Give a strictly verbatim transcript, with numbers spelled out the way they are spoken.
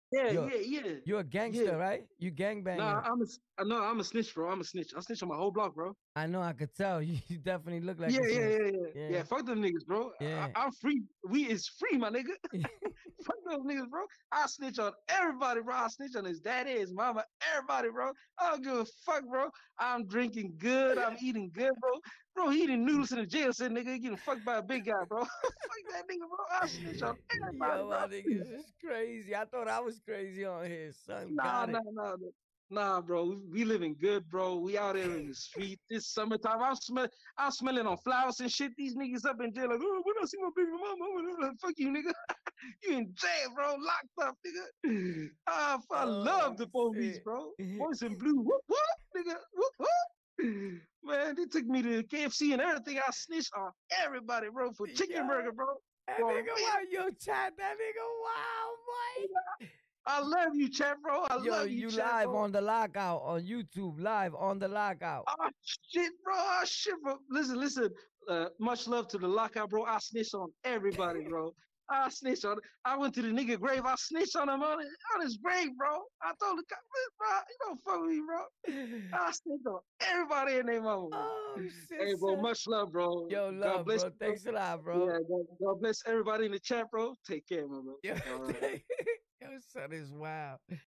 Yeah, You're yeah, yeah, you're a yeah. gangster, right? You gang Nah, banging. I'm a, s- uh, no, I'm a snitch, bro. I'm a snitch. I snitch on my whole block, bro. I know. I could tell. You, you definitely look like Yeah, a yeah, snitch. yeah, yeah. Yeah, Yeah, fuck them niggas, bro. I, yeah. I'm free. We is free, my nigga. Fuck those niggas, bro. I snitch on everybody, bro. I snitch on his daddy, his mama, everybody, bro. I don't give a fuck, bro. I'm drinking good. I'm eating good, bro. Bro, he eating noodles in the jail, said nigga he getting fucked by a big guy, bro. Fuck that nigga, bro. I snitch on everybody, Yo, bro. my niggas is crazy. I thought I was crazy on here. Son Nah, got nah, it. nah, nah. Nah, bro, we, we living good, bro. We out there in the street this summertime. I'm smell, I'm smelling on flowers and shit. These niggas up in jail like, oh, when I see my baby mama, I'm gonna fuck you, nigga. You in jail, bro, locked up, nigga. Ah, I love Oh the police, shit. bro. Boys in blue, whoop whoop, nigga, whoop whoop. Man, they took me to K F C and everything. I snitched on everybody, bro, for chicken Yo, burger, bro. that For nigga real. wow, yo, chat, that nigga wow, boy. I love you, chat, bro. I Yo, love you, you chat, live bro. on the lockout on YouTube, live on the lockout. Oh shit, bro. Oh shit, bro. Listen, listen. Uh, much love to the lockout, bro. I snitched on everybody, bro. I snitched on. I went to the nigga grave. I snitched on him on, on his grave, bro. I told the cop, bro, you don't fuck with me, bro. I snitched on everybody in their mama, bro. Oh shit, Hey, bro. son. Much love, bro. Yo, God love, bless bro. you, bro. Thanks a lot, bro. Yeah, God, God bless everybody in the chat, bro. Take care, my bro. Yo, All right. yo, son is wild.